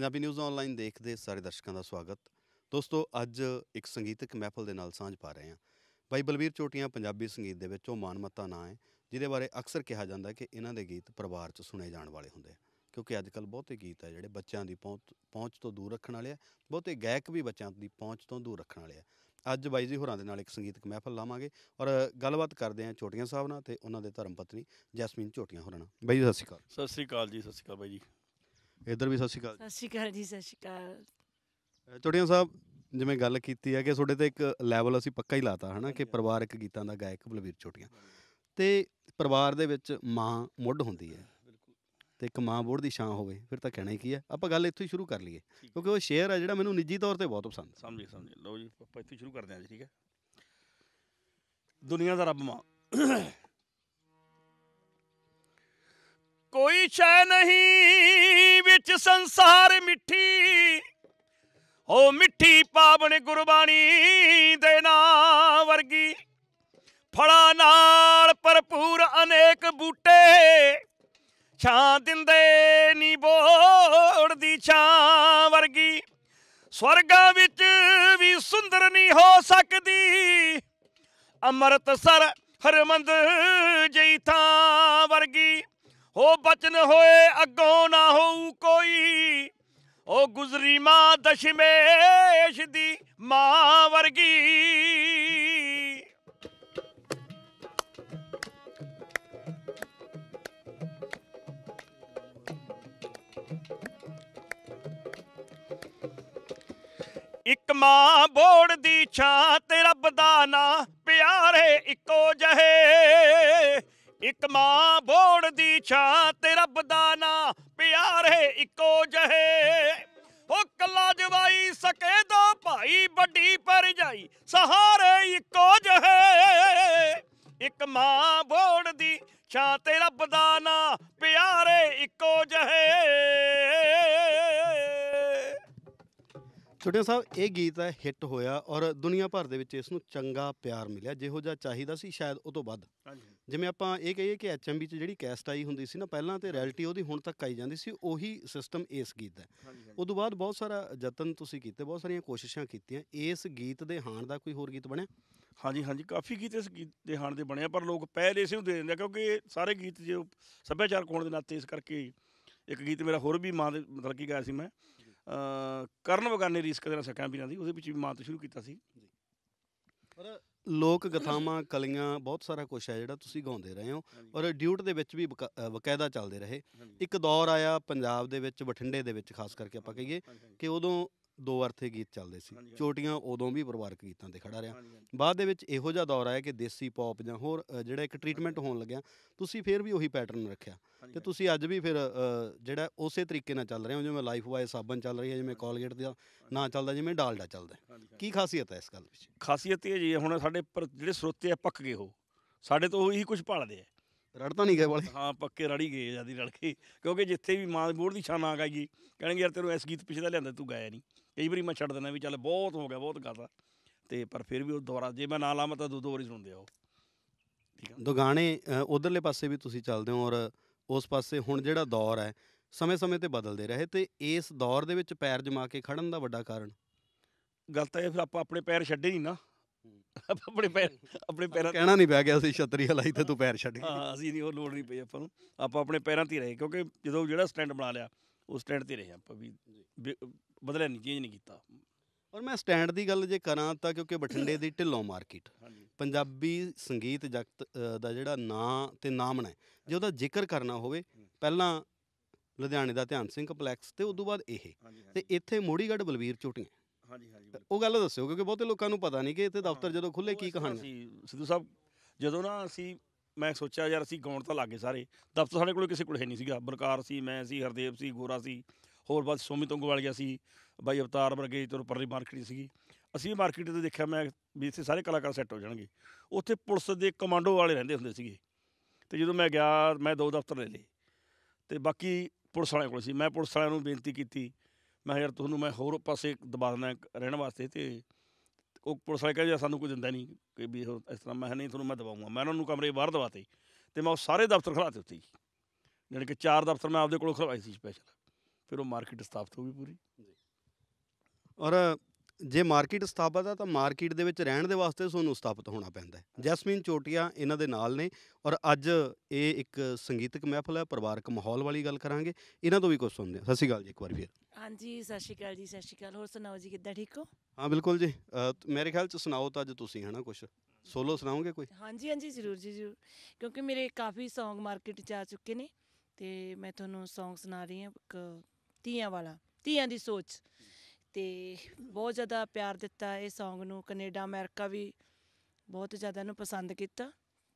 Punjabi news online ਦੇਖਦੇ ਸਾਰੇ ਦਰਸ਼ਕਾਂ ਦਾ ਸਵਾਗਤ। ਦੋਸਤੋ, ਅੱਜ ਇੱਕ ਸੰਗੀਤਕ ਮਹਿਫਲ ਦੇ ਨਾਲ ਸਾਂਝ ਪਾ ਰਹੇ ਹਾਂ। ਬਾਈ ਬਲਵੀਰ ਝੋਟੀਆਂ ਪੰਜਾਬੀ ਸੰਗੀਤ ਦੇ ਵਿੱਚ ਉਹ ਮਾਨਮੱਤਾ ਨਾਂ ਹੈ ਜਿਹਦੇ ਬਾਰੇ ਅਕਸਰ ਕਿਹਾ ਜਾਂਦਾ ਕਿ ਇਹਨਾਂ ਦੇ ਗੀਤ ਪਰਿਵਾਰ 'ਚ ਸੁਣੇ ਜਾਣ ਵਾਲੇ ਹੁੰਦੇ ਆ, ਕਿਉਂਕਿ ਅੱਜ ਕੱਲ੍ਹ ਬਹੁਤੇ ਗੀਤ ਆ ਜਿਹੜੇ ਬੱਚਿਆਂ ਦੀ ਪਹੁੰਚ ਤੋਂ ਦੂਰ ਰੱਖਣ ਵਾਲੇ ਆ। ਬਹੁਤੇ ਗਾਇਕ ਵੀ ਬੱਚਿਆਂ ਦੀ ਪਹੁੰਚ ਤੋਂ ਦੂਰ ਰੱਖਣ ਵਾਲੇ ਆ। ਅੱਜ ਬਾਈ ਜੀ ਹੋਰਾਂ ਦੇ ਨਾਲ ਇੱਕ ਸੰਗੀਤਕ ਮਹਿਫਲ ਲਾਵਾਂਗੇ ਔਰ ਗੱਲਬਾਤ ਕਰਦੇ ਹਾਂ ਝੋਟੀਆਂ ਸਾਹਿਬ ਨਾਲ ਅਤੇ ਉਹਨਾਂ ਦੇ ਧਰਮ ਪਤਨੀ ਜੈਸਮੀਨ ਝੋਟੀਆਂ ਹੋਰਾਂ ਨਾਲ। ਬਾਈ ਜੀ, ਸਤਿ ਸ਼੍ਰੀ ਅਕਾਲ। ਸਤਿ ਸ਼੍ਰੀ ਅਕਾਲ ਜੀ। ਸਤਿ ਸ਼੍ਰੀ ਅਕਾਲ ਬਾਈ ਜੀ। ਇੱਧਰ ਵੀ ਸਤਿ ਸ਼੍ਰੀ ਅਕਾਲ। ਸਤਿ ਸ਼੍ਰੀ ਅਕਾਲ ਜੀ। ਸਤਿ ਸ਼੍ਰੀ ਅਕਾਲ। ਝੋਟੀਆਂ ਸਾਹਿਬ, ਜਿਵੇਂ ਗੱਲ ਕੀਤੀ ਹੈ ਕਿ ਤੁਹਾਡੇ 'ਤੇ ਇੱਕ ਲੈਵਲ ਅਸੀਂ ਪੱਕਾ ਹੀ ਲਾਤਾ ਹੈ ਨਾ ਕਿ ਪਰਿਵਾਰਕ ਗੀਤਾਂ ਦਾ ਗਾਇਕ ਬਲਵੀਰ ਝੋਟੀਆਂ, ਅਤੇ ਪਰਿਵਾਰ ਦੇ ਵਿੱਚ ਮਾਂ ਮੁੱਢ ਹੁੰਦੀ ਹੈ ਅਤੇ ਇੱਕ ਮਾਂ ਬੋਹੜ ਦੀ ਛਾਂ ਹੋਵੇ ਫਿਰ ਤਾਂ ਕਹਿਣਾ ਹੀ ਕੀ ਹੈ। ਆਪਾਂ ਗੱਲ ਇੱਥੋਂ ਹੀ ਸ਼ੁਰੂ ਕਰ ਲਈਏ ਕਿਉਂਕਿ ਉਹ ਸ਼ੇਅਰ ਹੈ ਜਿਹੜਾ ਮੈਨੂੰ ਨਿੱਜੀ ਤੌਰ 'ਤੇ ਬਹੁਤ ਪਸੰਦ। ਸਮਝੇ ਲਓ ਜੀ, ਆਪਾਂ ਇੱਥੋਂ ਸ਼ੁਰੂ ਕਰਦੇ ਹਾਂ ਜੀ। ਠੀਕ ਹੈ। ਦੁਨੀਆ ਦਾ ਰੱਬ ਮਾਂ, ਕੋਈ ਸ਼ੈ ਨਹੀਂ ਵਿੱਚ ਸੰਸਾਰ ਮਿੱਠੀ, ਹੋ ਮਿੱਠੀ ਪਾਵਨ ਗੁਰਬਾਣੀ ਦੇ ਨਾਂ ਵਰਗੀ। ਫਲਾਂ ਨਾਲ ਭਰਪੂਰ ਅਨੇਕ ਬੂਟੇ, ਛਾਂ ਦਿੰਦੇ ਨੀ ਬੋਹੜ ਦੀ ਛਾਂ ਵਰਗੀ। ਸਵਰਗਾਂ ਵਿੱਚ ਵੀ ਸੁੰਦਰ ਨਹੀਂ ਹੋ ਸਕਦੀ, ਅੰਮ੍ਰਿਤਸਰ ਹਰਮੰਦ ਜਿਹੀ ਥਾਂ ਵਰਗੀ। ਹੋ ਬਚਨ ਹੋਏ ਅੱਗੋਂ ਨਾ ਹੋਊ ਕੋਈ, ਉਹ ਗੁਜ਼ਰੀ ਮਾਂ ਦਸ਼ਮੇਸ਼ ਦੀ ਮਾਂ ਵਰਗੀ। ਇੱਕ ਮਾਂ ਬੋਹੜ ਦੀ ਛਾਂ ਤੇ ਰੱਬ ਦਾ ਨਾਂ, ਪਿਆਰੇ ਇੱਕੋ ਜਿਹੇ। ਇੱਕ ਮਾਂ ਬੋਹੜ ਦੀ ਛਾਂ ਤੇ ਰੱਬ ਦਾ ਨਾਂ, ਪਿਆਰੇ ਇੱਕੋ ਜਿਹੇ। ਉਹ ਕੱਲਾ ਜਵਾਈ ਸਕੇ ਦੋ ਭਾਈ, ਵੱਡੀ ਭਰਜਾਈ ਸਹਾਰੇ ਇੱਕੋ ਜਿਹੇ। ਇੱਕ ਮਾਂ ਬੋਹੜ ਦੀ ਛਾਂ ਤੇ ਰੱਬ ਦਾ ਨਾਂ, ਪਿਆਰੇ ਇੱਕੋ ਜਿਹੇ। ਝੋਟੀਆਂ ਸਾਹਿਬ, ਇਹ ਗੀਤ ਹੈ ਹਿੱਟ ਹੋਇਆ ਔਰ ਦੁਨੀਆ ਭਰ ਦੇ ਵਿੱਚ ਇਸ ਨੂੰ ਚੰਗਾ ਪਿਆਰ ਮਿਲਿਆ, ਜਿਹੋ ਜਿਹਾ ਚਾਹੀਦਾ ਸੀ ਸ਼ਾਇਦ ਉਹ ਤੋਂ ਵੱਧ। ਜਿਵੇਂ ਆਪਾਂ ਇਹ ਕਹੀਏ ਕਿ HMV 'ਚ ਜਿਹੜੀ ਕੈਸਟ ਆਈ ਹੁੰਦੀ ਸੀ ਨਾ ਪਹਿਲਾਂ, ਤੇ ਰੈਲਿਟੀ ਉਹਦੀ ਹੁਣ ਤੱਕ ਆਈ ਜਾਂਦੀ ਸੀ, ਉਹੀ ਸਿਸਟਮ ਇਸ ਗੀਤ ਦਾ। ਉਦੋਂ ਬਾਅਦ ਬਹੁਤ ਸਾਰਾ ਯਤਨ ਤੁਸੀਂ ਕੀਤੇ, ਬਹੁਤ ਸਾਰੀਆਂ ਕੋਸ਼ਿਸ਼ਾਂ ਕੀਤੀਆਂ। ਇਸ ਗੀਤ ਦੇ ਹਾਣ ਦਾ ਕੋਈ ਹੋਰ ਗੀਤ ਬਣਿਆ? ਹਾਂਜੀ ਹਾਂਜੀ, ਕਾਫੀ ਗੀਤ ਇਸ ਗੀਤ ਦੇ ਹਾਣ ਦੇ ਬਣੇ ਆ, ਪਰ ਲੋਕ ਪਹਿਲ ਇਸੇ ਨੂੰ ਦੇ ਦਿੰਦੇ ਆ ਕਿਉਂਕਿ ਇਹ ਸਾਰੇ ਗੀਤ ਜੋ ਸੱਭਿਆਚਾਰਕ ਹੋਣ ਦੇ ਨਾਤੇ, ਇਸ ਕਰਕੇ ਇੱਕ ਗੀਤ ਮੇਰਾ ਹੋਰ ਵੀ ਮਾਂ ਦੇ ਮਤਲਬ ਕਿ ਗਾਇਆ ਸੀ ਮੈਂ, ਕਰਨ ਬਗਾਨੇ ਰੀਸ ਕਦੇ ਨਾ ਸਕਿਆ ਵੀਰਾਂ ਦੀ, ਉਹਦੇ ਵਿੱਚ ਵੀ ਮਾਂ ਤੋਂ ਸ਼ੁਰੂ ਕੀਤਾ ਸੀ। ਪਰ ਲੋਕ ਗਥਾਵਾਂ, ਕਲੀਆਂ, ਬਹੁਤ ਸਾਰਾ ਕੁਛ ਹੈ ਜਿਹੜਾ ਤੁਸੀਂ ਗਾਉਂਦੇ ਰਹੇ ਹੋ ਔਰ ਡਿਊਟ ਦੇ ਵਿੱਚ ਵੀ ਬਕਾਇਦਾ ਚੱਲਦੇ ਰਹੇ। ਇੱਕ ਦੌਰ ਆਇਆ ਪੰਜਾਬ ਦੇ ਵਿੱਚ, ਬਠਿੰਡੇ ਦੇ ਵਿੱਚ ਖਾਸ ਕਰਕੇ ਆਪਾਂ ਕਹੀਏ ਕਿ ਉਦੋਂ ਦੋ ਅਰਥੇ ਗੀਤ ਚੱਲਦੇ ਸੀ। ਝੋਟੀਆਂ ਉਦੋਂ ਵੀ ਪਰਿਵਾਰਕ ਗੀਤਾਂ 'ਤੇ ਖੜਾ ਰਿਹਾ। ਬਾਅਦ ਦੇ ਵਿੱਚ ਇਹੋ ਜਿਹਾ ਦੌਰ ਆਇਆ ਕਿ ਦੇਸੀ ਪੌਪ ਜਾਂ ਹੋਰ ਜਿਹੜਾ ਇੱਕ ਟਰੀਟਮੈਂਟ ਹੋਣ ਲੱਗਿਆ, ਤੁਸੀਂ ਫਿਰ ਵੀ ਉਹੀ ਪੈਟਰਨ ਰੱਖਿਆ ਅਤੇ ਤੁਸੀਂ ਅੱਜ ਵੀ ਫਿਰ ਜਿਹੜਾ ਉਸੇ ਤਰੀਕੇ ਨਾਲ ਚੱਲ ਰਹੇ ਹੋ। ਜਿਵੇਂ ਲਾਈਫ ਬॉय ਸਾਬਣ ਚੱਲ ਰਹੀ ਹੈ, ਜਿਵੇਂ ਕੋਲਗੇਟ ਦਾ ਨਾਂ ਚੱਲਦਾ, ਜਿਵੇਂ ਡਾਲਡਾ ਚੱਲਦਾ। ਕੀ ਖਾਸੀਅਤ ਹੈ ਇਸ ਗੱਲ ਵਿੱਚ? ਖਾਸੀਅਤ ਇਹ ਜੀ, ਹੁਣ ਸਾਡੇ ਪਰ ਜਿਹੜੇ ਸਰੋਤੇ ਆ ਪੱਕ ਗਏ, ਉਹ ਸਾਡੇ ਤੋਂ ਉਹੀ ਕੁਝ ਭਾਲਦੇ ਆ। ਰੜ ਤਾਂ ਨਹੀਂ ਗਏ ਵਾਲੇ? ਹਾਂ, ਪੱਕੇ ਰੜ ਹੀ ਗਏ ਆਜ਼ਾਦੀ ਰਲ ਕੇ, ਕਿਉਂਕਿ ਜਿੱਥੇ ਵੀ ਮਾਂ ਬੋਹੜ ਦੀ ਛਾਂ ਨਾ ਗਾਈਏ ਕਹਿਣਗੇ ਯਾਰ ਤੈਨੂੰ ਇਸ ਗੀਤ ਪਿੱਛੇ ਦਾ ਲਿਆਂਦਾ, ਤੂੰ ਗਾਇਆ ਨਹੀਂ। ਕਈ ਵਾਰੀ ਮੈਂ ਛੱਡ ਦਿੰਦਾ ਵੀ ਚੱਲ ਬਹੁਤ ਹੋ ਗਿਆ, ਬਹੁਤ ਗਾਤਾ, ਅਤੇ ਪਰ ਫਿਰ ਵੀ ਉਹ ਦੁਬਾਰਾ ਜੇ ਮੈਂ ਨਾ ਲਾਵਾਂ ਤਾਂ ਦੋ ਵਾਰੀ ਸੁਣਦੇ ਆ ਉਹ। ਠੀਕ ਆ, ਦੁਗਾਣੇ ਉੱਧਰਲੇ ਪਾਸੇ ਵੀ ਤੁਸੀਂ ਚੱਲਦੇ ਹੋ ਔਰ ਉਸ ਪਾਸੇ ਹੁਣ ਜਿਹੜਾ ਦੌਰ ਹੈ ਸਮੇਂ-ਸਮੇਂ 'ਤੇ ਬਦਲਦੇ ਰਹੇ, ਅਤੇ ਇਸ ਦੌਰ ਦੇ ਵਿੱਚ ਪੈਰ ਜਮਾ ਕੇ ਖੜ੍ਹਨ ਦਾ ਵੱਡਾ ਕਾਰਨ? ਗੱਲ ਤਾਂ ਇਹ ਫਿਰ ਆਪਾਂ ਆਪਣੇ ਪੈਰ ਛੱਡੇ ਨਹੀਂ ਨਾ, ਆਪਣੇ ਪੈਰਾਂ ਕਹਿਣਾ ਨਹੀਂ ਪੈ ਗਿਆ ਅਸੀਂ ਛਤਰੀ ਹਲਾਈ ਤੇ ਤੂੰ ਪੈਰ ਛੱਡ ਗਿਆ। ਹਾਂ, ਅਸੀਂ ਨਹੀਂ, ਉਹ ਲੋੜ ਨਹੀਂ ਪਈ ਆਪਾਂ ਨੂੰ, ਆਪਾਂ ਆਪਣੇ ਪੈਰਾਂ 'ਤੇ ਹੀ ਰਹੇ, ਕਿਉਂਕਿ ਜਦੋਂ ਜਿਹੜਾ ਸਟੈਂਡ ਬਣਾ ਲਿਆ ਉਸ ਸਟੈਂਡ 'ਤੇ ਰਹੇ ਆਪਾਂ, ਵੀ ਬਦਲਿਆ ਨਹੀਂ, ਚੇਂਜ ਨਹੀਂ ਕੀਤਾ। ਔਰ ਮੈਂ ਸਟੈਂਡ ਦੀ ਗੱਲ ਜੇ ਕਰਾਂ ਤਾਂ ਕਿਉਂਕਿ ਬਠਿੰਡੇ ਦੀ ਢਿੱਲੋਂ ਮਾਰਕੀਟ ਪੰਜਾਬੀ ਸੰਗੀਤ ਜਗਤ ਦਾ ਜਿਹੜਾ ਨਾਂ ਅਤੇ ਨਾਮਣਾ ਹੈ, ਜੇ ਉਹਦਾ ਜ਼ਿਕਰ ਕਰਨਾ ਹੋਵੇ, ਪਹਿਲਾਂ ਲੁਧਿਆਣੇ ਦਾ ਧਿਆਨ ਸਿੰਘ ਕੰਪਲੈਕਸ ਅਤੇ ਉਦੋਂ ਬਾਅਦ ਇਹ, ਅਤੇ ਇੱਥੇ ਮੋੜੀਗੜ੍ਹ ਬਲਵੀਰ ਝੋਟੀਆਂ। ਉਹ ਗੱਲ ਦੱਸਿਓ ਕਿਉਂਕਿ ਬਹੁਤੇ ਲੋਕਾਂ ਨੂੰ ਪਤਾ ਨਹੀਂ ਕਿ ਇੱਥੇ ਦਫ਼ਤਰ ਜਦੋਂ ਖੁੱਲ੍ਹੇ ਕੀ ਕਹਾਣੀ ਸੀ। ਸਿੱਧੂ ਸਾਹਿਬ, ਜਦੋਂ ਨਾ ਮੈਂ ਸੋਚਿਆ ਯਾਰ ਅਸੀਂ ਗਾਉਣ ਤਾਂ ਲੱਗ ਗਏ ਸਾਰੇ, ਦਫ਼ਤਰ ਸਾਡੇ ਕੋਲ ਕਿਸੇ ਕੋਲ ਹੈ ਨਹੀਂ ਸੀਗਾ। ਬਲਕਾਰ ਸੀ, ਮੈਂ ਸੀ, ਹਰਦੇਵ ਸੀ, ਗੋਰਾ ਸੀ, ਹੋਰ ਬਸ ਸੋਮੀ ਤੁੰਗ ਵਾਲੀਆ ਸੀ, ਬਾਈ ਅਵਤਾਰ ਵਰਗੇ, ਤੁਰ ਪਰਲੀ ਮਾਰਕੀਟ ਸੀਗੀ। ਅਸੀਂ ਮਾਰਕੀਟ 'ਤੇ ਦੇਖਿਆ ਮੈਂ ਵੀ ਇੱਥੇ ਸਾਰੇ ਕਲਾਕਾਰ ਸੈੱਟ ਹੋ ਜਾਣਗੇ। ਉੱਥੇ ਪੁਲਿਸ ਦੇ ਕਮਾਂਡੋ ਵਾਲੇ ਰਹਿੰਦੇ ਹੁੰਦੇ ਸੀਗੇ, ਅਤੇ ਜਦੋਂ ਮੈਂ ਗਿਆ ਮੈਂ 2 ਦਫ਼ਤਰ ਲੈ ਲਏ, ਅਤੇ ਬਾਕੀ ਪੁਲਿਸ ਵਾਲਿਆਂ ਕੋਲ ਸੀ। ਮੈਂ ਪੁਲਿਸ ਵਾਲਿਆਂ ਨੂੰ ਬੇਨਤੀ ਕੀਤੀ, ਮੈਂ ਯਾਰ ਤੁਹਾਨੂੰ ਮੈਂ ਹੋਰ ਪਾਸੇ ਦਬਾ ਦਿੰਦਾ ਰਹਿਣ ਵਾਸਤੇ, ਅਤੇ ਉਹ ਪੁਲਿਸ ਵਾਲੇ ਕਹਿੰਦੇ ਸਾਨੂੰ ਕੋਈ ਦਿੰਦਾ ਨਹੀਂ ਕਿ ਵੀ ਇਸ ਤਰ੍ਹਾਂ। ਮੈਂ ਨਹੀਂ, ਤੁਹਾਨੂੰ ਮੈਂ ਦਵਾਊਂਗਾ। ਮੈਂ ਉਹਨਾਂ ਨੂੰ ਕਮਰੇ ਬਾਹਰ ਦਵਾਤੇ, ਅਤੇ ਮੈਂ ਉਹ ਸਾਰੇ ਦਫ਼ਤਰ ਖੜ੍ਹਾਤੇ ਉੱਥੇ ਹੀ, ਜਾਣੀ ਕਿ 4 ਦਫ਼ਤਰ ਮੈਂ ਆਪਦੇ ਕੋਲੋਂ ਖੜਵਾਏ ਸੀ ਸਪੈਸ਼ਲ। ਫਿਰ ਉਹ ਮਾਰਕੀਟ ਸਥਾਪਿਤ ਹੋ ਗਈ ਪੂਰੀ। ਔਰ ਜੇ ਮਾਰਕੀਟ ਸਥਾਪਿਤ ਆ ਤਾਂ ਮਾਰਕੀਟ ਦੇ ਵਿੱਚ ਰਹਿਣ ਦੇ ਵਾਸਤੇ ਤੁਹਾਨੂੰ ਸਥਾਪਿਤ ਹੋਣਾ ਪੈਂਦਾ ਹੈ। ਜੈਸਮੀਨ ਚੋਟੀਆ ਇਹਨਾਂ ਦੇ ਨਾਲ ਨੇ ਔਰ ਅੱਜ ਇਹ ਇੱਕ ਸੰਗੀਤਕ ਮਹਿਫਲ ਹੈ, ਪਰਿਵਾਰਕ ਮਾਹੌਲ ਵਾਲੀ ਗੱਲ ਕਰਾਂਗੇ। ਇਹਨਾਂ ਤੋਂ ਵੀ ਕੁਝ ਸੁਣਦੇ ਹਾਂ। ਸਤਿ ਸ਼੍ਰੀ ਅਕਾਲ ਜੀ ਇੱਕ ਵਾਰ ਫਿਰ। ਹਾਂਜੀ ਸਤਿ ਸ਼੍ਰੀ ਅਕਾਲ ਜੀ, ਸਤਿ ਸ਼੍ਰੀ ਅਕਾਲ। ਹੋਰ ਸੁਣਾਓ ਜੀ, ਕਿੱਦਾਂ, ਠੀਕ ਹੋ? ਹਾਂ ਬਿਲਕੁਲ ਜੀ। ਮੇਰੇ ਖਿਆਲ 'ਚ ਸੁਣਾਓ ਤਾਂ ਅੱਜ ਤੁਸੀਂ, ਹੈ ਨਾ, ਕੁਛ ਸੋਲੋ ਸੁਣਾਓਗੇ ਕੋਈ? ਹਾਂਜੀ ਹਾਂਜੀ, ਜ਼ਰੂਰ ਜੀ ਜ਼ਰੂਰ, ਕਿਉਂਕਿ ਮੇਰੇ ਕਾਫੀ ਸੌਂਗ ਮਾਰਕੀਟ 'ਚ ਆ ਚੁੱਕੇ ਨੇ ਅਤੇ ਮੈਂ ਤੁਹਾਨੂੰ ਸੌਂਗ ਸੁਣਾ ਰਹੀ ਹਾਂ ਇੱਕ ਧੀਆਂ ਵਾਲਾ, ਧੀਆਂ ਦੀ ਸੋਚ। ਅਤੇ ਬਹੁਤ ਜ਼ਿਆਦਾ ਪਿਆਰ ਦਿੱਤਾ ਇਹ ਸੌਂਗ ਨੂੰ, ਕੈਨੇਡਾ ਅਮਰੀਕਾ ਵੀ ਬਹੁਤ ਜ਼ਿਆਦਾ ਇਹਨੂੰ ਪਸੰਦ ਕੀਤਾ।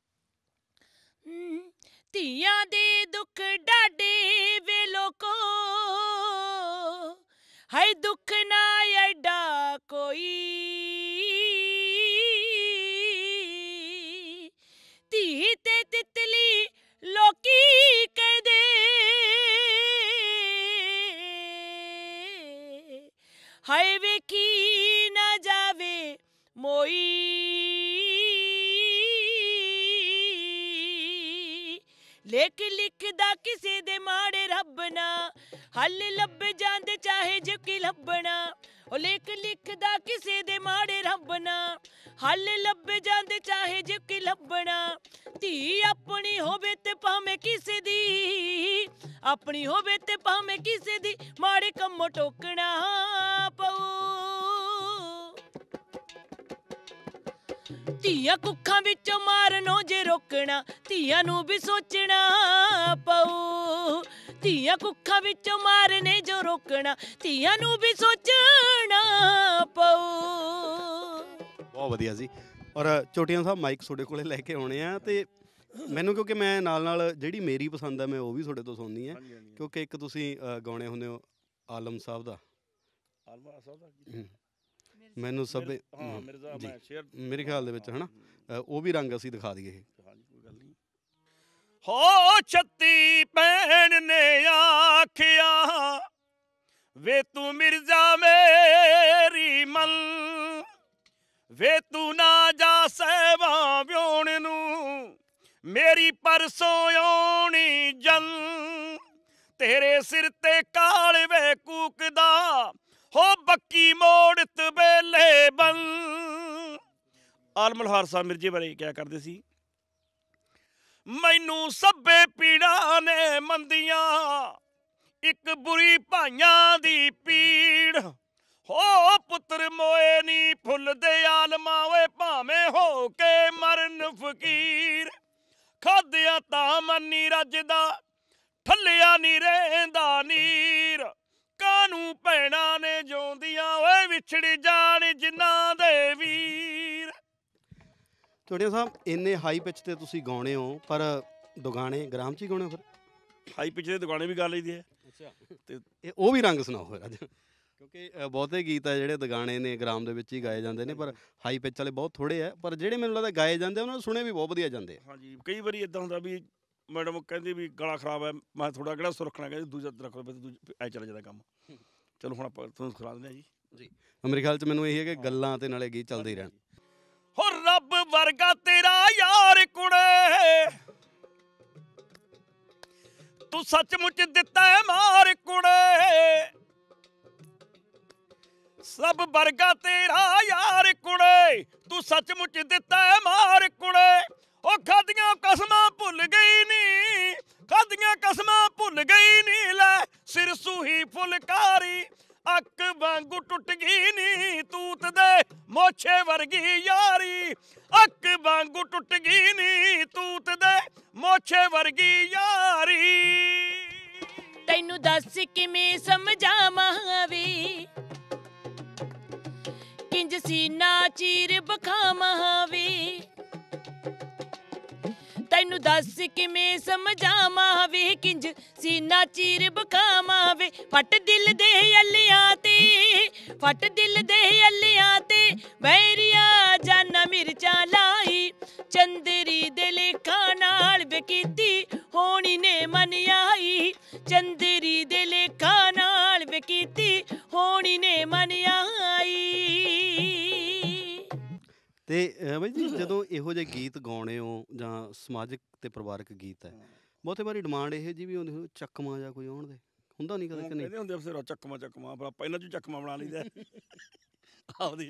ਧੀਆਂ ਦੇ ਦੁੱਖ ਡਾਢੇ ਵੇ ਲੋਕੋ, ਹਾਏ ਦੁੱਖ ਨਾ ਐਡਾ ਕੋਈ, ਧੀ ਤੇ ਤਿਤਲੀ ਲੋਕੀ ਕਹਿੰਦੇ, ਹਾਏ ਵੇਖੀ ਨਾ ਜਾਵੇ ਮੋਈ, ਲੇਖ ਲਿਖਦਾ ਕਿਸੇ ਦੇ ਮਾੜੇ ਰੱਬ ਨਾ, ਹੱਲ ਲੱਭ ਜਾਂਦੇ ਚਾਹੇ ਜੇ ਕੀ ਲੱਭਣਾ। ਉਹ ਲੇਖ ਲਿਖਦਾ ਕਿਸੇ ਦੇ ਮਾੜੇ ਰੱਬ ਨਾ, ਹੱਲ ਲੱਭ ਜਾਂਦੇ ਚਾਹੇ ਜੇ ਕੀ ਲੱਭਣਾ। ਧੀ ਆਪਣੀ ਹੋਵੇ ਤੇ ਭਾਵੇਂ ਕਿਸੇ ਦੀ, ਆਪਣੀ ਹੋਵੇ ਤੇ ਭਾਵੇਂ ਕਿਸੇ ਦੀ, ਮਾੜੇ ਕੰਮੋਂ ਟੋਕਣਾ ਪਊ। ਧੀਆਂ ਕੁੱਖਾਂ ਵਿੱਚੋਂ ਮਾਰਨੋਂ ਜੇ ਰੋਕਣਾ, ਧੀਆਂ ਨੂੰ ਵੀ ਸੋਚਣਾ ਪਊ। ਧੀਆਂ ਕੁੱਖਾਂ ਵਿੱਚੋਂ ਮਾਰਨੇ ਜੋ ਰੋਕਣਾ, ਧੀਆਂ ਨੂੰ ਵੀ ਸੋਚਣਾ ਪਊ। ਬਹੁਤ ਵਧੀਆ ਜੀ। ਔਰ ਚੋਟੀਆਂ ਸਾਹਿਬ ਮਾਈਕ ਤੁਹਾਡੇ ਕੋਲੇ ਲੈ ਕੇ ਆਉਣੇ ਆ, ਅਤੇ ਮੈਨੂੰ ਕਿਉਂਕਿ ਮੈਂ ਨਾਲ ਨਾਲ ਜਿਹੜੀ ਮੇਰੀ ਪਸੰਦ ਹੈ ਮੈਂ ਉਹ ਵੀ ਤੁਹਾਡੇ ਤੋਂ ਸੁਣਨੀ ਹੈ, ਕਿਉਂਕਿ ਇੱਕ ਤੁਸੀਂ ਗਾਉਣੇ ਹੁੰਦੇ ਹੋ ਆਲਮ ਸਾਹਿਬ ਦਾ, ਮੈਨੂੰ ਸਭ ਜੀ, ਮੇਰੇ ਖਿਆਲ ਦੇ ਵਿੱਚ, ਹੈ ਨਾ, ਉਹ ਵੀ ਰੰਗ ਅਸੀਂ ਦਿਖਾ ਦਈਏ। ਹੋ ਛੱਤੀ ਭੈਣ ਨੇ ਆਖਿਆ ਵੇ ਤੂੰ ਮਿਰਜ਼ਾ ਮੇਰੀ ਮਲ, ਵੇ ਤੂੰ ਨਾ ਜਾ ਸਹਿਬਾਂ ਵਿਆਹੁਣ ਨੂੰ, ਮੇਰੀ ਪਰਸੋਂ ਆਉਣੀ ਜਲ, ਤੇਰੇ ਸਿਰ ਤੇ ਕਾਲ ਵੇ ਕੂਕਦਾ, ਹੋ ਬੱਕੀ ਮੋੜਤ ਵੇਲੇ ਬਲ। ਆਲਮ ਲਹਾਰ ਸਾਹਿਬ ਮਿਰਜ਼ੇ ਬਾਰੇ ਕਿਆ ਕਰਦੇ ਸੀ? ਮੈਨੂੰ ਸਭੇ ਪੀੜਾਂ ਨੇ ਮੰਦੀਆਂ, ਇੱਕ ਬੁਰੀ ਭਾਈਆਂ ਦੀ ਪੀੜ, ਹੋ ਪੁੱਤਰ ਮੋਏ ਨੀ ਫੁੱਲਦੇ ਆਲਮਾਂ ਓਏ, ਭਾਵੇਂ ਹੋ ਕੇ ਮਰਨ ਫਕੀਰ। ਖਾਦਿਆਂ ਤਾਂ ਮੰਨੀ ਰੱਜਦਾ, ਠੱਲਿਆ ਨੀ ਰਹਿੰਦਾ ਨੀਰ, ਕਾਹਨੂੰ ਭੈਣਾਂ ਨੇ ਜਿਉਂਦੀਆਂ ਓਏ, ਵਿਛੜ ਜਾਣ ਜਿਨ੍ਹਾਂ ਦੇ ਵੀਰ। ਚੋਟੀਆ ਸਾਹਿਬ ਇੰਨੇ ਹਾਈ ਪਿਚ ਤੇ ਤੁਸੀਂ ਗਾਉਣੇ ਹੋ, ਪਰ ਦੁਗਾਣੇ ਗ੍ਰਾਮ 'ਚ ਹੀ ਗਾਉਣੇ ਹੋ? ਫਿਰ ਹਾਈ ਪਿਚ ਦੇ ਦੁਗਾਣੇ ਵੀ ਗਾ ਲਈਦੇ ਹੈ। ਅੱਛਾ, ਤੇ ਇਹ ਉਹ ਵੀ ਰੰਗ ਸੁਣਾਓ ਫਿਰ ਅੱਜ, ਕਿਉਂਕਿ ਬਹੁਤੇ ਗੀਤ ਆ ਜਿਹੜੇ ਦੁਗਾਣੇ ਨੇ ਗ੍ਰਾਮ ਦੇ ਵਿੱਚ ਹੀ ਗਾਏ ਜਾਂਦੇ ਨੇ, ਪਰ ਹਾਈ ਪਿਚ ਵਾਲੇ ਬਹੁਤ ਥੋੜ੍ਹੇ ਆ, ਪਰ ਜਿਹੜੇ ਮੈਨੂੰ ਲੱਗਦਾ ਗਾਏ ਜਾਂਦੇ ਉਹਨਾਂ ਨੂੰ ਸੁਣੇ ਵੀ ਬਹੁਤ ਵਧੀਆ ਜਾਂਦੇ ਆ। ਹਾਂਜੀ, ਕਈ ਵਾਰੀ ਇੱਦਾਂ ਹੁੰਦਾ ਵੀ ਮੈਡਮ ਕਹਿੰਦੇ ਵੀ ਗਲਾ ਖਰਾਬ ਹੈ, ਮੈਂ ਥੋੜ੍ਹਾ ਕਿਹੜਾ ਸੁਰਖਣਾ, ਕਹਿੰਦੇ ਦੂਜਾ ਰੱਖੋ, ਐ ਚੱਲ ਜਾਂਦਾ ਕੰਮ। ਚਲੋ ਹੁਣ ਆਪਾਂ ਤੁਹਾਨੂੰ ਸੁਣਾ ਦਿੰਦੇ ਹਾਂ ਜੀ। ਜੀ, ਮੇਰੇ ਖਿਆਲ 'ਚ ਮੈਨੂੰ ਇਹੀ ਹੈ ਕਿ ਗੱਲਾਂ ਤੇ ਨਾਲੇ ਗੀਤ ਚੱਲਦੇ ਹੀ ਰਹਿਣ। ਹੋ ਰੱਬ ਵਰਗਾ ਤੇਰਾ ਯਾਰ ਕੁੜੇ, ਤੂੰ ਸੱਚਮੁੱਚ ਦਿੱਤਾ ਮਾਰ ਕੁੜੇ, ਸਭ ਵਰਗਾ ਤੇਰਾ ਯਾਰ ਕੁੜੇ, ਤੂੰ ਸੱਚਮੁੱਚ ਦਿੱਤਾ ਮਾਰ ਕੁੜੇ। ਉਹ ਖਾਦੀਆਂ ਕਸਮਾਂ ਭੁੱਲ ਗਈ ਨੀ, ਖਾਦੀਆਂ ਕਸਮਾਂ ਭੁੱਲ ਗਈ ਨੀ, ਲੈ ਸਿਰ ਸੂਹੀ ਫੁਲਕਾਰੀ, ਅੱਕ ਵਾਂਗੂ ਟੁੱਟ ਗਈ ਨੀ, ਤੂਤ ਦੇ ਮੋਛੇ ਵਰਗੀ ਯਾਰੀ, ਅੱਕ ਵਾਂਗੂ ਟੁੱਟ ਗਈ ਨੀ, ਤੂਤ ਦੇ ਮੋਛੇ ਵਰਗੀ ਯਾਰੀ। ਤੈਨੂੰ ਦੱਸ ਕਿਵੇਂ ਸਮਝਾਵਾਂ ਵੇ, ਕਿੰਜ ਸੀਨਾ ਚੀਰ ਬਖਾਵਾਂ ਵੇ, ਤੈਨੂੰ ਦੱਸ ਕਿਵੇਂ ਸਮਝਾਵਾਂ ਵੇ, ਕਿੰਜ ਸੀਨਾ ਚੀਰ ਬਖਾਵਾਂ ਵੇ। ਫੱਟ ਦਿਲ ਦੇ ਅੱਲਿਆਂ ਤੇ, ਫੱਟ ਦਿਲ ਦੇ ਅੱਲਿਆਂ ਤੇ, ਵੈਰੀਆ ਜਾਨਾ ਮਿਰਚਾਂ ਲਾਈ, ਚੰਦਰੀ ਦੇ ਲੇਖਾਂ ਨਾਲ ਬਕੀਤੀ ਹੋਣੀ ਨੇ ਮਨ ਆਈ, ਚੰਦਰੀ ਦੇ ਲੇਖਾਂ ਨਾਲ ਬਕੀਤੀ ਹੋਣੀ ਨੇ ਮਨ ਆਈ। ਤੇ ਬਾਈ ਜੀ, ਜਦੋਂ ਇਹੋ ਜਿਹੇ ਗੀਤ ਗਾਉਣੇ ਹੋ ਜਾਂ ਸਮਾਜਿਕ ਤੇ ਪਰਿਵਾਰਕ ਗੀਤ ਹੈ, ਬਹੁਤੇ ਵਾਰੀ ਡਿਮਾਂਡ ਇਹ ਜੀ ਵੀ ਹੁੰਦੀ ਚੱਕਵਾਂ ਜਾਂ ਕੋਈ ਆਉਣ ਦੇ, ਹੁੰਦਾ ਨਹੀਂ ਕਦੇ ਕਿ ਨਹੀਂ? ਕਹਿੰਦੇ ਹੁੰਦੇ ਫਿਰ ਚੱਕਮਾ ਪਰ ਆਪਾਂ ਇਹਨਾਂ 'ਚੋਂ ਚੱਕਮਾ ਬਣਾ ਲਈਦਾ ਆਪਦੀ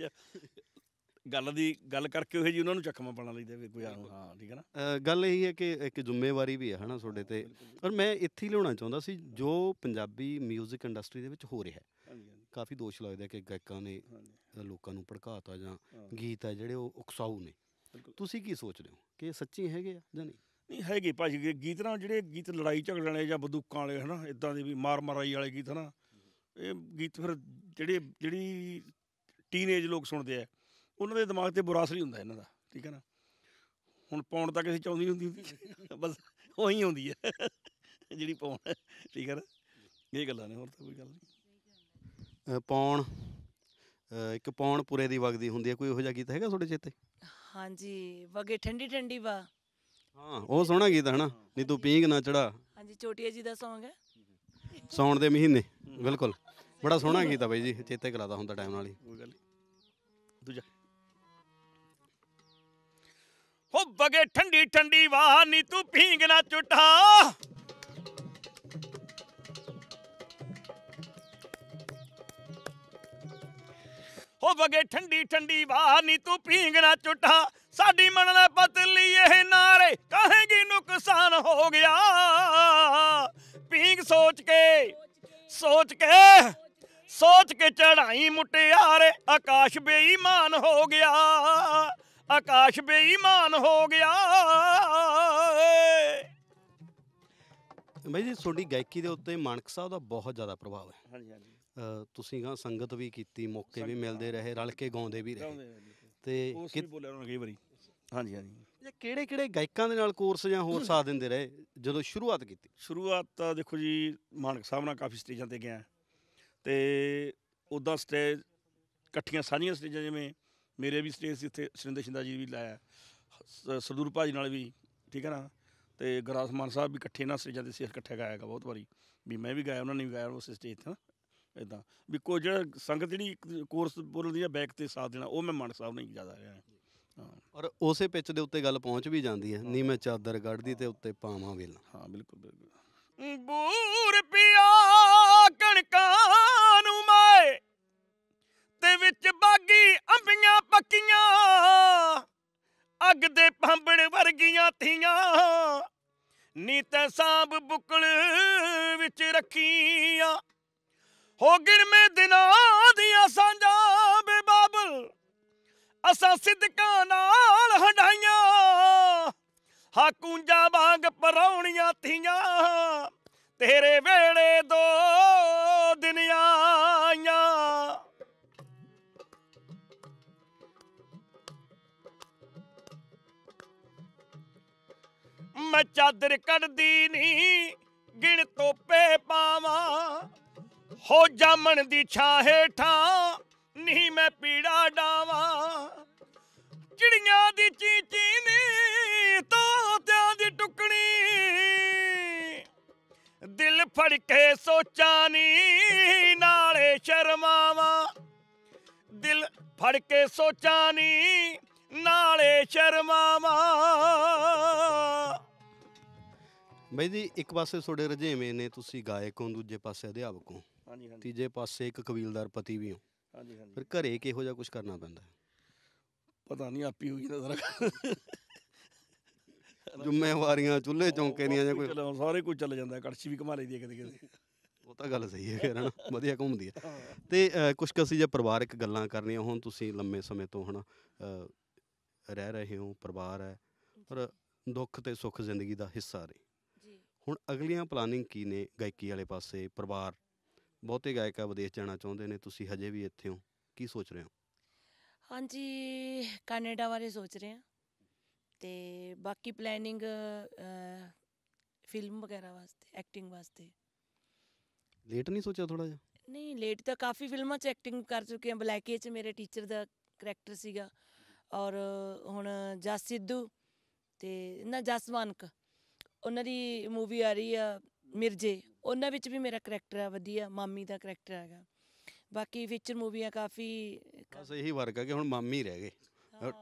ਗੱਲ ਕਰਕੇ ਉਹ ਜੀ ਉਹਨਾਂ ਨੂੰ ਚੱਕਮਾ ਬਣਾ ਲਈਦਾ ਵੀ ਕੋਈ ਹਾਂ ਠੀਕ ਹੈ ਨਾ। ਗੱਲ ਇਹੀ ਹੈ ਕਿ ਇੱਕ ਜ਼ਿੰਮੇਵਾਰੀ ਵੀ ਹੈ ਹਨਾ ਤੁਹਾਡੇ ਤੇ। ਔਰ ਮੈਂ ਇੱਥੇ ਹੀ ਲਿਆਉਣਾ ਚਾਹੁੰਦਾ ਸੀ ਜੋ ਪੰਜਾਬੀ ਮਿਊਜ਼ਿਕ ਇੰਡਸਟਰੀ ਦੇ ਵਿੱਚ ਹੋ ਰਿਹਾ ਕਾਫੀ ਦੋਸ਼ ਲੱਗਦੇ ਆ ਕਿ ਗਾਇਕਾਂ ਨੇ ਲੋਕਾਂ ਨੂੰ ਭੜਕਾਤਾ ਜਾਂ ਗੀਤ ਆ ਜਿਹੜੇ ਉਹ ਉਕਸਾਊ ਨੇ। ਤੁਸੀਂ ਕੀ ਸੋਚਦੇ ਹੋ ਕਿ ਇਹ ਸੱਚੀ ਹੈਗੇ ਆ ਜਾਂ ਨਹੀਂ? ਨਹੀਂ ਹੈਗੇ ਭਾਜੀ ਗੀਤ ਨਾ, ਜਿਹੜੇ ਗੀਤ ਲੜਾਈ ਝਗੜੇ ਵਾਲੇ ਜਾਂ ਬੰਦੂਕਾਂ ਵਾਲੇ ਹੈ ਨਾ, ਇੱਦਾਂ ਦੇ ਵੀ ਮਾਰਾਈ ਵਾਲੇ ਗੀਤ ਹੈ ਨਾ, ਇਹ ਗੀਤ ਫਿਰ ਜਿਹੜੀ ਟੀਨਏਜ ਲੋਕ ਸੁਣਦੇ ਆ ਉਹਨਾਂ ਦੇ ਦਿਮਾਗ 'ਤੇ ਬੁਰਾ ਅਸਰ ਹੀ ਹੁੰਦਾ ਇਹਨਾਂ ਦਾ, ਠੀਕ ਹੈ ਨਾ। ਹੁਣ ਪਾਉਣ ਤਾਂ ਕਿਸੇ ਚਾਹੁੰਦੀ ਹੁੰਦੀ ਬਸ ਉਹੀ ਆਉਂਦੀ ਹੈ ਜਿਹੜੀ ਪਾਉਣ, ਠੀਕ ਹੈ ਨਾ। ਇਹ ਗੱਲਾਂ ਨੇ, ਹੋਰ ਤਾਂ ਕੋਈ ਗੱਲ ਨਹੀਂ। ਪੌਣ ਇੱਕ ਪੌਣ ਪੁਰੇ ਦੀ ਵਗਦੀ ਹੁੰਦੀ ਹੈ, ਕੋਈ ਇਹੋ ਜਿਹਾ ਗੀਤ ਹੈਗਾ ਤੁਹਾਡੇ ਚੇਤੇ? ਹਾਂਜੀ, ਵਗੇ ਠੰਡੀ ਠੰਡੀ ਵਾ। ਹਾਂ, ਉਹ ਸੋਹਣਾ ਗੀਤ ਹੈ ਨਾ, ਨੀ ਤੂੰ ਪੀਂਘ ਨਾ ਚੜਾ। ਹਾਂਜੀ, ਚੋਟੀਆ ਜੀ ਦਾ ਸੌਂਗ ਹੈ, ਸਾਉਣ ਦੇ ਮਹੀਨੇ। ਬਿਲਕੁਲ, ਬੜਾ ਸੋਹਣਾ ਗੀਤ ਆ ਬਾਈ ਜੀ, ਚੇਤੇ ਕਰਾਦਾ ਹੁੰਦਾ ਟਾਈਮ ਨਾਲ ਹੀ। ਕੋਈ ਗੱਲ ਨਹੀਂ। ਦੂਜਾ ਹੋ ਵਗੇ ਠੰਡੀ ਠੰਡੀ ਵਾ, ਨੀ ਤੂੰ ਪੀਂਘ ਨਾ ਚੁਟਾ। ਹੋ ਵਗੇ ਠੰਡੀ ਠੰਡੀ ਵਾ, ਨੀ ਤੂੰ ਪੀਂਘ ਨਾ ਚੁਟਾ। ਸਾਡੀ ਮਨ ਲੈ ਪਤਲੀ ਇਹ ਨਾਰੇ, ਕਹੇਗੀ ਨੁਕਸਾਨ ਹੋ ਗਿਆ। ਪੀਂਘ ਸੋਚ ਕੇ ਚੜਾਈ ਮੁਟਿਆਰੇ, ਆਕਾਸ਼ ਬੇਈਮਾਨ ਹੋ ਗਿਆ। ਆਕਾਸ਼ ਬੇਈਮਾਨ ਹੋ ਗਿਆ। ਬਾਈ ਜੀ ਤੁਹਾਡੀ ਗਾਇਕੀ ਦੇ ਉੱਤੇ ਮਾਨਕ ਸਾਹਿਬ ਦਾ ਬਹੁਤ ਜ਼ਿਆਦਾ ਪ੍ਰਭਾਵ ਹੈ। ਹਾਂਜੀ ਹਾਂਜੀ। ਤੁਸੀਂ ਸੰਗਤ ਵੀ ਕੀਤੀ, ਮੌਕੇ ਵੀ ਮਿਲਦੇ ਰਹੇ, ਰਲ ਕੇ ਗਾਉਂਦੇ ਵੀ ਰਹੇ ਤੇ ਬੋਲਿਆ ਉਹਨਾਂ ਕਈ ਵਾਰੀ। ਹਾਂਜੀ ਹਾਂਜੀ। ਕਿਹੜੇ ਗਾਇਕਾਂ ਦੇ ਨਾਲ ਕੋਰਸ ਜਾਂ ਹੋਰ ਸਾਥ ਦਿੰਦੇ ਰਹੇ ਜਦੋਂ ਸ਼ੁਰੂਆਤ ਕੀਤੀ? ਸ਼ੁਰੂਆਤ ਤਾਂ ਦੇਖੋ ਜੀ, ਮਾਨਕ ਸਾਹਿਬ ਨਾਲ ਕਾਫੀ ਸਟੇਜਾਂ 'ਤੇ ਗਿਆ ਅਤੇ ਉੱਦਾਂ ਸਟੇਜ ਇਕੱਠੀਆਂ ਸਾਰੀਆਂ ਸਟੇਜਾਂ, ਜਿਵੇਂ ਮੇਰੇ ਵੀ ਸਟੇਜ ਸੀ ਇੱਥੇ, ਸੁਰਿੰਦਰ ਸ਼ਿੰਦਾ ਜੀ ਵੀ ਲਾਇਆ, ਸਰਦੂਲ ਭਾਜੀ ਨਾਲ ਵੀ, ਠੀਕ ਹੈ ਨਾ। ਅਤੇ ਗੁਰਦਾਸ ਮਾਨ ਸਾਹਿਬ ਵੀ ਇਕੱਠੇ ਇਹਨਾਂ ਸਟੇਜਾਂ 'ਤੇ ਸੀ, ਇਕੱਠੇ ਗਾਇਆ ਬਹੁਤ ਵਾਰੀ, ਵੀ ਮੈਂ ਵੀ ਗਾਇਆ, ਉਹਨਾਂ ਨੇ ਵੀ ਗਾਇਆ ਉਸ ਸਟੇਜ 'ਤੇ ਨਾ। ਇੱਦਾਂ ਵੀ ਕੋਈ ਜਿਹੜਾ ਸੰਗਤ ਜਿਹੜੀ ਕੋਰਸ ਬੋਲਦੀ ਆ ਬੈਕ 'ਤੇ ਸਾਥ ਦੇਣਾ, ਉਹ ਮੈਂ ਮਾਨਕ ਸਾਹਿਬ ਨਹੀਂ ਜ਼ਿਆਦਾ ਰਿਹਾ। ਹਾਂ, ਔਰ ਉਸੇ ਪਿੱਚ ਦੇ ਉੱਤੇ ਗੱਲ ਪਹੁੰਚ ਵੀ ਜਾਂਦੀ ਹੈ, ਨੀ ਮੈਂ ਚਾਦਰ ਕੱਢਦੀ ਤੇ ਉੱਤੇ ਪਾਵਾਂ ਵੇਲਾ। ਹਾਂ ਬਿਲਕੁਲ ਬਿਲਕੁਲ। ਬੂਰ ਪਿਆ ਕਣਕਾਂ ਨੂੰ ਮੈਂ, ਤੇ ਵਿੱਚ ਬਾਗੀ ਅੰਬੀਆਂ ਪੱਕੀਆਂ, ਅੱਗ ਦੇ ਭਾਂਬੜ ਵਰਗੀਆਂ ਥੀਆਂ। ਨੀ ਤੈਂ ਸਾਂਭ ਬੁੱਕਲ ਵਿੱਚ ਰੱਖੀਆਂ, ਹੋ ਗਿਣਵੇਂ ਦਿਨਾਂ ਦੀਆਂ ਸਾਂਝਾਂ ਬੇ ਬਾਬਲ, ਅਸਾਂ ਸਿਦਕਾਂ ਨਾਲ ਹੰਡਾਈਆਂ। ਹਾ ਕੂੰਜਾਂ ਵਾਂਗ ਪਰਾਉਣੀਆਂ ਥੀਆਂ, ਤੇਰੇ ਵੇਲੇ 2 ਦਿਨ ਆਈਆਂ। ਮੈਂ ਚਾਦਰ ਕੱਢਦੀ ਨੀ, ਗਿਣ ਤੋਪੇ ਪਾਵਾਂ। ਹੋ ਜਾਮਣ ਦੀ ਛਾਂ ਹੇਠਾਂ, ਨੀ ਮੈਂ ਪੀੜਾ ਡਾਵਾਂ। ਚਿੜੀਆਂ ਦੀ ਚੀਚੀ ਨੀ, ਤੋਤਿਆਂ ਦੀ ਟੁਕਣੀ। ਦਿਲ ਫੜ ਕੇ ਸੋਚਾਂ ਨੀ, ਨਾਲੇ ਸ਼ਰਮਾਵਾਂ। ਦਿਲ ਫੜ ਕੇ ਸੋਚਾਂ ਨੀ, ਨਾਲੇ ਸ਼ਰਮਾਵਾਂ। ਬਾਈ ਜੀ ਇੱਕ ਪਾਸੇ ਤੁਹਾਡੇ ਰੁਝੇਵੇਂ ਨੇ, ਤੁਸੀਂ ਗਾਇਕ ਹੋ, ਦੂਜੇ ਪਾਸੇ ਅਧਿਆਪਕ ਹੋ, ਹਾਂਜੀ ਹਾਂਜੀ ਤੀਜੇ ਪਾਸੇ ਇੱਕ ਕਬੀਲਦਾਰ ਪਤੀ ਵੀ ਹੋ। ਹਾਂਜੀ ਹਾਂਜੀ। ਫਿਰ ਘਰੇ ਕਿਹੋ ਜਿਹਾ ਕੁਝ ਕਰਨਾ ਪੈਂਦਾ? ਪਤਾ ਨਹੀਂ ਆਪੀ ਹੋਈ ਨਾ ਸਾਰਾ। ਜ਼ਿੰਮੇਵਾਰੀਆਂ ਚੁੱਲ੍ਹੇ ਚੌਂਕੇ ਦੀਆਂ ਜਾਂ ਕੋਈ? ਸਾਰੇ ਕੁਝ ਚੱਲ ਜਾਂਦਾ, ਕੜਛੀ ਵੀ ਘੁਮਾ ਲਈਦੀ ਹੈ ਕਦੇ ਕਦੇ। ਉਹ ਤਾਂ ਗੱਲ ਸਹੀ ਹੈ, ਫਿਰ ਹਨਾ ਵਧੀਆ ਘੁੰਮਦੀ ਹੈ। ਤੇ ਕੁਛ ਕੁ ਅਸੀਂ ਜੇ ਪਰਿਵਾਰਕ ਗੱਲਾਂ ਕਰਨੀਆਂ ਹੋਣ, ਤੁਸੀਂ ਲੰਮੇ ਸਮੇਂ ਤੋਂ ਹਨਾ ਰਹਿ ਰਹੇ ਹੋ, ਪਰਿਵਾਰ ਹੈ, ਪਰ ਦੁੱਖ ਤੇ ਸੁੱਖ ਜ਼ਿੰਦਗੀ ਦਾ ਹਿੱਸਾ ਰਹੇ। ਹੁਣ ਅਗਲੀਆਂ ਪਲਾਨਿੰਗ ਕੀ ਨੇ ਗਾਇਕੀ ਵਾਲੇ ਪਾਸੇ? ਪਰਿਵਾਰ, ਬਹੁਤੇ ਗਾਇਕ ਵਿਦੇਸ਼ ਜਾਣਾ ਚਾਹੁੰਦੇ ਨੇ, ਤੁਸੀਂ ਹਜੇ ਵੀ ਇੱਥੇ ਹੋ, ਕੀ ਸੋਚ ਰਹੇ ਹੋ? ਹਾਂਜੀ, ਕੈਨੇਡਾ ਬਾਰੇ ਸੋਚ ਰਹੇ ਹਾਂ, ਅਤੇ ਬਾਕੀ ਪਲੈਨਿੰਗ ਫਿਲਮ ਵਗੈਰਾ ਵਾਸਤੇ, ਐਕਟਿੰਗ ਵਾਸਤੇ। ਲੇਟ ਨਹੀਂ ਸੋਚਿਆ ਥੋੜ੍ਹਾ ਜਿਹਾ? ਨਹੀਂ, ਲੇਟ ਤਾਂ ਕਾਫੀ ਫਿਲਮਾਂ 'ਚ ਐਕਟਿੰਗ ਕਰ ਚੁੱਕੇ ਹਾਂ। ਬਲੈਕੀ 'ਚ ਮੇਰੇ ਟੀਚਰ ਦਾ ਕਰੈਕਟਰ ਸੀਗਾ, ਔਰ ਹੁਣ ਜਸ ਸਿੱਧੂ ਅਤੇ ਨਾ ਜਸ ਮਾਨਕ, ਉਹਨਾਂ ਦੀ ਮੂਵੀ ਆ ਰਹੀ ਆ ਮਿਰਜੇ, ਉਹਨਾਂ ਵਿੱਚ ਵੀ ਮੇਰਾ ਕਰੈਕਟਰ ਆ ਵਧੀਆ, ਮਾਮੀ ਦਾ ਕਰੈਕਟਰ ਹੈਗਾ। ਬਾਕੀ ਫੀਚਰ ਮੂਵੀਆਂ ਕਾਫੀ। ਬਸ ਇਹੀ ਫਰਕ ਹੈ ਕਿ ਹੁਣ ਮਾਮੀ ਰਹਿ ਗਏ।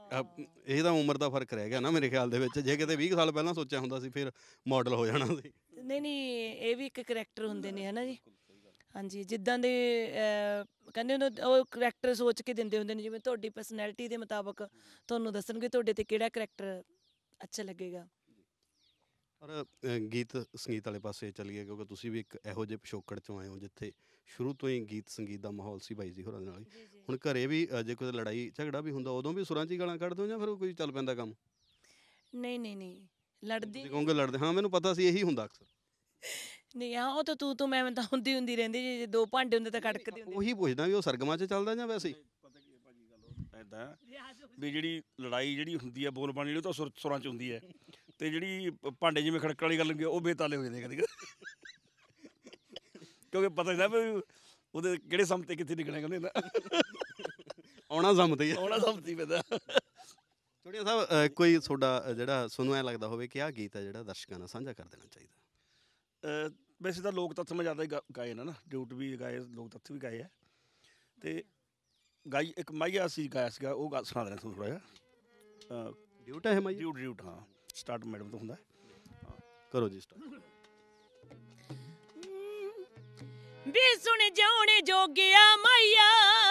ਇਹ ਤਾਂ ਉਮਰ ਦਾ ਫਰਕ ਰਹਿ ਗਿਆ ਨਾ ਮੇਰੇ ਖਿਆਲ ਦੇ ਵਿੱਚ। ਜੇ ਕਿਤੇ 20 ਸਾਲ ਪਹਿਲਾਂ ਸੋਚਿਆ ਹੁੰਦਾ ਸੀ ਫਿਰ ਮਾਡਲ ਹੋ ਜਾਣਾ ਸੀ। ਨਹੀਂ ਨਹੀਂ, ਇਹ ਵੀ ਇੱਕ ਕਰੈਕਟਰ ਹੁੰਦੇ ਨੇ ਹਨਾ ਜੀ। ਹਾਂਜੀ, ਜਿੱਦਾਂ ਦੇ ਕਹਿੰਦੇ ਹੁੰਦੇ ਉਹ ਕਰੈਕਟਰ ਸੋਚ ਕੇ ਦਿੰਦੇ ਹੁੰਦੇ ਨੇ, ਜਿਵੇਂ ਤੁਹਾਡੀ ਪਰਸਨੈਲਿਟੀ ਦੇ ਮੁਤਾਬਕ ਤੁਹਾਨੂੰ ਦੱਸਣਗੇ ਤੁਹਾਡੇ ਤੇ ਕਿਹੜਾ ਕਰੈਕਟਰ ਅੱਛਾ ਲੱਗੇਗਾ। ਪਰ ਗੀਤ ਸੰਗੀਤ ਵਾਲੇ ਪਾਸੇ ਚੱਲੀਏ, ਕਿਉਂਕਿ ਤੁਸੀਂ ਵੀ ਇੱਕ ਇਹੋ ਜਿਹੇ ਪਿਛੋਕੜ ਚੋਂ ਆਏ ਹੋ ਜਿੱਥੇ ਸ਼ੁਰੂ ਤੋਂ ਹੀ ਗੀਤ ਸੰਗੀਤ ਦਾ ਮਾਹੌਲ ਸੀ ਬਾਈ ਜੀ ਹੋਰਾਂ ਦੇ ਨਾਲ ਹੀ। ਹੁਣ ਘਰੇ ਵੀ ਜੇ ਕੋਈ ਲੜਾਈ ਝਗੜਾ ਵੀ ਹੁੰਦਾ ਉਦੋਂ ਵੀ ਸੁਰਾਂ 'ਚ ਹੀ ਗਾਲਾਂ ਕੱਢਦੇ ਹੋ ਜਾਂ ਫਿਰ ਕੋਈ ਚੱਲ ਪੈਂਦਾ ਕੰਮ? ਨਹੀਂ ਨਹੀਂ ਨਹੀਂ, ਲੜਦੀ ਤੁਸੀਂ ਕਹੋਗੇ ਲੜਦੇ, ਹਾਂ ਮੈਨੂੰ ਪਤਾ ਸੀ ਇਹੀ ਹੁੰਦਾ ਅਕਸਰ। ਨਹੀਂ, ਹਾਂ ਉਹ ਤਾਂ ਤੂੰ ਮੈਂ ਤਾਂ ਹੁੰਦੀ ਰਹਿੰਦੀ, ਜੇ ਦੋ ਭਾਂਡੇ ਹੁੰਦੇ ਤਾਂ ਖੜਕਦੇ ਹੁੰਦੇ। ਉਹੀ ਪੁੱਛਦਾ ਵੀ ਉਹ ਸਰਗਮਾਂ 'ਚ ਚੱਲਦਾ ਜਾਂ ਵੈਸੇ ਹੀ? ਪਤਾ ਕੀ ਹੈ ਭਾਜੀ, ਗੱਲ ਐਦਾਂ ਵੀ ਜਿਹੜੀ ਲੜਾਈ ਜਿਹੜੀ ਹੁੰਦੀ ਹੈ ਬੋਲ ਬਾਣੀ, ਜਿਹੜੀ ਉਹ ਤਾਂ ਸੁਰਾਂ 'ਚ ਹੁੰਦੀ ਹੈ, ਤੇ ਜਿਹੜੀ ਭਾਂਡੇ ਜਿਵੇਂ ਖੜਕਣ ਵਾਲੀ ਗੱਲ ਹੁੰਦੀ ਹੈ ਉਹ ਬੇਤਾਲੇ ਹੋ ਜਾਂਦੇ ਕਦੇ ਕਦੇ, ਕਿਉਂਕਿ ਪਤਾ ਨਹੀਂ ਨਾ ਵੀ ਉਹਦੇ ਕਿਹੜੇ ਸਮ ਤੇ ਕਿੱਥੇ ਨਿਕਲਣਾ ਕਹਿੰਦੇ ਨਾ, ਆਉਣਾ ਜ਼ਮਦੀ ਹੈ, ਆਉਣਾ ਸਮ ਤੀ ਪੈਂਦਾ। ਚੋਟੀਆਂ ਸਾਹਿਬ ਕੋਈ ਤੁਹਾਡਾ ਜਿਹੜਾ ਤੁਹਾਨੂੰ ਐਂ ਲੱਗਦਾ ਹੋਵੇ ਕਿ ਆਹ ਗੀਤ ਹੈ ਜਿਹੜਾ ਦਰਸ਼ਕਾਂ ਨਾਲ ਸਾਂਝਾ ਕਰ ਦੇਣਾ ਚਾਹੀਦਾ? ਵੈਸੇ ਤਾਂ ਲੋਕ ਤੱਥ ਮੈਂ ਜ਼ਿਆਦਾ ਹੀ ਗਾਏ ਨਾ, ਡਿਊਟ ਵੀ ਗਾਏ, ਲੋਕ ਤੱਥ ਵੀ ਗਾਏ ਆ, ਤੇ ਗਾਈ ਇੱਕ ਮਾਈਆ ਸੀ ਗਾਇਆ ਸੀਗਾ, ਉਹ ਗਾ ਸੁਣਾ ਦੇਣਾ ਤੁਹਾਨੂੰ ਥੋੜ੍ਹਾ ਜਿਹਾ। ਡਿਊਟ ਹੈ ਮਾਈ? ਡਿਊਟ ਹਾਂ, ਸਟਾਰਟ ਮੈਡਮ ਤੋਂ ਹੁੰਦਾ। ਕਰੋ ਜੀ ਸਟਾਰਟ। ਵੇ ਸੁਣ ਜਾਉਣੇ ਜੋਗਿਆ ਮਾਈਆ,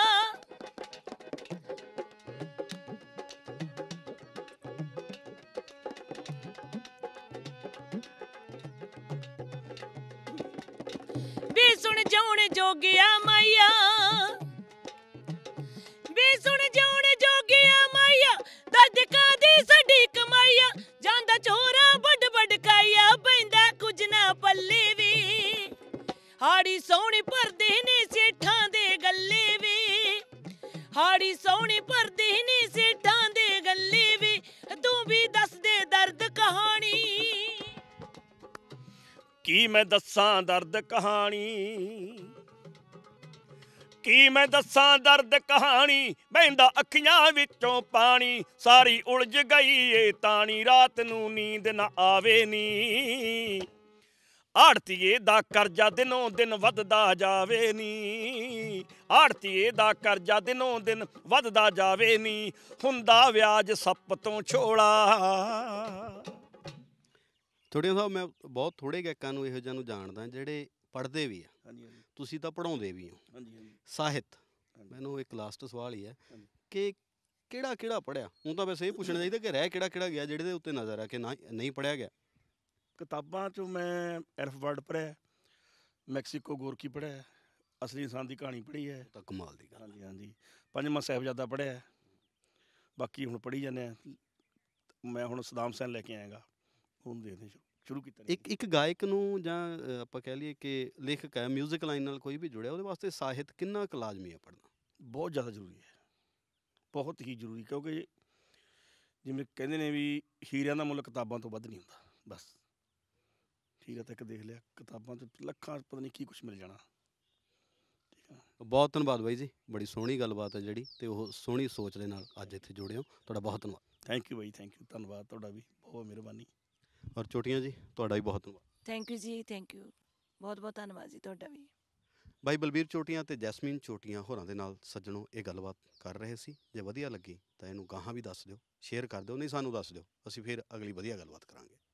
ਵੇ ਸੁਣ ਜਾਉਣੇ ਜੋਗਿਆ ਮਾਈਆ, ਵੇ ਸੁਣ ਜਾਉਣੇ ਜੋਗਿਆ ਮਾਈਆ, ਦਰਦ ਕਾਦੀ ਸਾਡੀ ਕਮਾਈਆ, ਜਾਂਦਾ ਚੋਰਾ ਵੱਡ ਵੱਡ ਕਾਇਆ, ਪੈਂਦਾ ਕੁਝ ਨਾ ਪੱਲੇ ਵੇ, ਹਾੜੀ ਸੋਹਣੀ ਭਰਦੇ ਨੇ ਸੇਠਾਂ ਦੇ ਗੱਲੇ ਵੇ, ਹਾੜੀ ਸੋਹਣੀ ਭਰਦੇ ਨੇ ਸੇਠਾਂ ਦੇ ਗੱਲੇ ਵੇ, ਤੂੰ ਵੀ ਦੱਸ ਦੇ ਦਰਦ ਕਹਾਣੀ। ਕੀ ਮੈਂ ਦੱਸਾਂ ਦਰਦ ਕਹਾਣੀ, ਕੀ ਮੈਂ ਦੱਸਾਂ ਦਰਦ ਕਹਾਣੀ, ਬਹਿੰਦਾ ਅੱਖੀਆਂ ਵਿੱਚੋਂ ਪਾਣੀ, ਸਾਰੀ ਉਲਝ ਗਈ ਏ ਤਾਣੀ, ਰਾਤ ਨੂੰ ਨੀਂਦ ਨਾ ਆਵੇ ਨੀ, ਆੜਤੀਏ ਦਾ ਕਰਜ਼ਾ ਦਿਨੋਂ ਦਿਨ ਵੱਧਦਾ ਜਾਵੇ ਨੀ, ਆੜਤੀਏ ਦਾ ਕਰਜ਼ਾ ਦਿਨੋਂ ਦਿਨ ਵੱਧਦਾ ਜਾਵੇ ਨੀ, ਹੁੰਦਾ ਵਿਆਜ ਸੱਪ ਤੋਂ ਛੋਲਾ। ਚੋਟੀਆਂ ਸਾਹਿਬ ਮੈਂ ਬਹੁਤ ਥੋੜੇ ਗਾਇਕਾਂ ਨੂੰ ਇਹੋ ਜਿਹਾ ਨੂੰ ਜਾਣਦਾ ਜਿਹੜੇ ਪੜ੍ਹਦੇ ਵੀ ਆ, ਹਾਂਜੀ ਹਾਂਜੀ ਤੁਸੀਂ ਤਾਂ ਪੜ੍ਹਾਉਂਦੇ ਵੀ ਹੋ। ਹਾਂਜੀ ਹਾਂਜੀ। ਸਾਹਿਤ, ਮੈਨੂੰ ਇੱਕ ਲਾਸਟ ਸਵਾਲ ਹੀ ਹੈ ਕਿ ਕਿਹੜਾ ਪੜ੍ਹਿਆ? ਹੁਣ ਤਾਂ ਵੈਸੇ ਇਹ ਪੁੱਛਣਾ ਚਾਹੀਦਾ ਕਿ ਰਹਿ ਕਿਹੜਾ ਗਿਆ ਜਿਹੜੇ ਦੇ ਉੱਤੇ ਨਜ਼ਰ ਆ ਕਿ ਨਾ ਨਹੀਂ ਪੜ੍ਹਿਆ ਗਿਆ? ਕਿਤਾਬਾਂ 'ਚੋਂ ਮੈਂ ਐਰਫ ਵਰਡ ਪੜ੍ਹਿਆ, ਮੈਕਸੀਕੋ ਗੋਰਕੀ ਪੜ੍ਹਿਆ, ਅਸਲੀ ਇਨਸਾਨ ਦੀ ਕਹਾਣੀ ਪੜ੍ਹੀ ਹੈ। ਤਾਂ ਕਮਾਲ ਦੀ ਗੱਲ। ਹਾਂਜੀ ਹਾਂਜੀ, ਪੰਜਵਾਂ ਸਾਹਿਬਜ਼ਾਦਾ ਪੜ੍ਹਿਆ, ਬਾਕੀ ਹੁਣ ਪੜ੍ਹੀ ਜਾਂਦੇ ਆ। ਮੈਂ ਹੁਣ ਸਦਾਮ ਹੁਸੈਨ ਲੈ ਕੇ ਆਏਗਾ, ਹੁਣ ਦੇਖਦੇ ਸ਼ੁਰੂ ਕੀਤਾ। ਇੱਕ ਗਾਇਕ ਨੂੰ ਜਾਂ ਆਪਾਂ ਕਹਿ ਲਈਏ ਕਿ ਲੇਖਕ ਹੈ, ਮਿਊਜ਼ਿਕ ਲਾਈਨ ਨਾਲ ਕੋਈ ਵੀ ਜੁੜਿਆ, ਉਹਦੇ ਵਾਸਤੇ ਸਾਹਿਤ ਕਿੰਨਾ ਕੁ ਲਾਜ਼ਮੀ ਹੈ ਪੜ੍ਹਨਾ? ਬਹੁਤ ਜ਼ਿਆਦਾ ਜ਼ਰੂਰੀ ਹੈ, ਬਹੁਤ ਹੀ ਜ਼ਰੂਰੀ, ਕਿਉਂਕਿ ਜਿਵੇਂ ਕਹਿੰਦੇ ਨੇ ਵੀ ਹੀਰਿਆਂ ਦਾ ਮੁੱਲ ਕਿਤਾਬਾਂ ਤੋਂ ਵੱਧ ਨਹੀਂ ਹੁੰਦਾ। ਬਸ ਹੀਰਾ ਤੱਕ ਦੇਖ ਲਿਆ, ਕਿਤਾਬਾਂ 'ਚ ਲੱਖਾਂ ਪਤਾ ਨਹੀਂ ਕੀ ਕੁਛ ਮਿਲ ਜਾਣਾ। ਠੀਕ ਆ, ਬਹੁਤ ਧੰਨਵਾਦ ਬਾਈ ਜੀ, ਬੜੀ ਸੋਹਣੀ ਗੱਲਬਾਤ ਹੈ ਜਿਹੜੀ, ਤੇ ਉਹ ਸੋਹਣੀ ਸੋਚ ਦੇ ਨਾਲ ਅੱਜ ਇੱਥੇ ਜੁੜੇ ਹੋ, ਤੁਹਾਡਾ ਬਹੁਤ ਧੰਨਵਾਦ। ਥੈਂਕ ਯੂ ਬਾਈ, ਥੈਂਕ ਯੂ, ਧੰਨਵਾਦ ਤੁਹਾਡਾ ਵੀ, ਬਹੁਤ ਮਿਹਰਬਾਨੀ। ਔਰ ਚੋਟੀਆਂ ਜੀ ਤੁਹਾਡਾ ਵੀ ਬਹੁਤ ਧੰਨਵਾਦ। ਥੈਂਕ ਯੂ ਜੀ, ਥੈਂਕ ਯੂ, ਬਹੁਤ ਬਹੁਤ ਧੰਨਵਾਦ ਜੀ ਤੁਹਾਡਾ ਵੀ। ਬਾਈ ਬਲਬੀਰ ਚੋਟੀਆਂ ਤੇ ਜੈਸਮੀਨ ਚੋਟੀਆਂ ਹੋਰਾਂ ਦੇ ਨਾਲ ਸੱਜਣੋਂ ਇਹ ਗੱਲਬਾਤ ਕਰ ਰਹੇ ਸੀ। ਜੇ ਵਧੀਆ ਲੱਗੀ ਤਾਂ ਇਹਨੂੰ ਗਾਹਾਂ ਵੀ ਦੱਸ ਦਿਓ, ਸ਼ੇਅਰ ਕਰ ਦਿਓ, ਨਹੀਂ ਸਾਨੂੰ ਦੱਸ ਦਿਓ, ਅਸੀਂ ਫਿਰ ਅਗਲੀ ਵਧੀਆ ਗੱਲਬਾਤ ਕਰਾਂਗੇ।